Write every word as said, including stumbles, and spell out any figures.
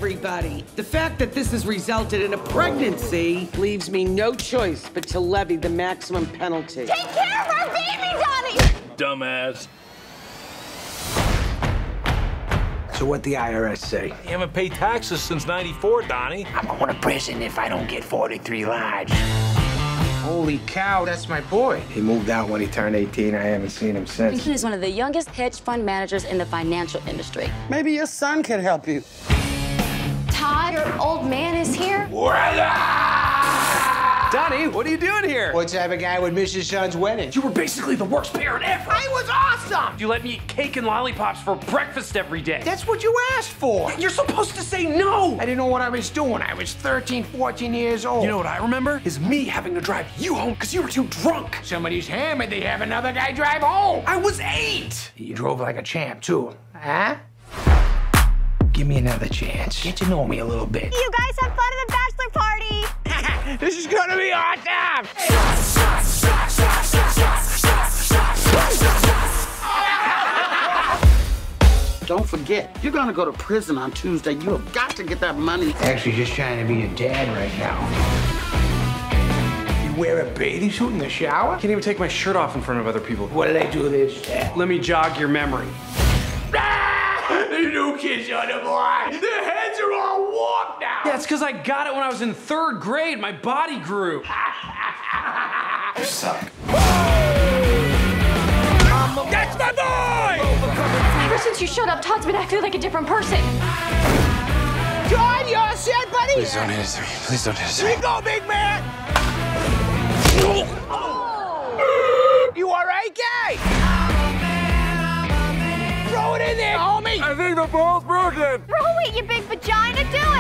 everybody. The fact that this has resulted in a pregnancy leaves me no choice but to levy the maximum penalty. Take care of our baby, Donnie! Dumbass. So what the I R S say? You haven't paid taxes since ninety-four, Donnie. I'm going to prison if I don't get forty-three large. Holy cow, that's my boy. He moved out when he turned eighteen. I haven't seen him since. He's one of the youngest hedge fund managers in the financial industry. Maybe your son can help you. Todd, your old man is here. Donnie, what are you doing here? What type of guy would miss his son's wedding? You were basically the worst parent ever. I was awesome! You let me eat cake and lollipops for breakfast every day. That's what you asked for. You're supposed to say no. I didn't know what I was doing. I was thirteen, fourteen years old. You know what I remember? Is me having to drive you home because you were too drunk. Somebody's hammered, they have another guy drive home. I was eight. You drove like a champ, too. Huh? Give me another chance. Get to know me a little bit. You guys have fun at the bachelor party. This is gonna be awesome! Don't forget, you're gonna go to prison on Tuesday. You have got to get that money. Actually, just trying to be a dad right now. You wear a bathing suit in the shower? Can't even take my shirt off in front of other people. What did I do this? Let me jog your memory. The new kids on the block. Their heads are all warped now. Yeah, it's because I got it when I was in third grade. My body grew. You suck. That's my boy! Ever since you showed up, Todd's been acting like a different person. Todd, you all set, buddy? Please don't hit us. Please don't hit us. Here you go, big man. You all right, guy? Throw it in there, homie. I think the ball's broken. Throw it, you big vagina, do it!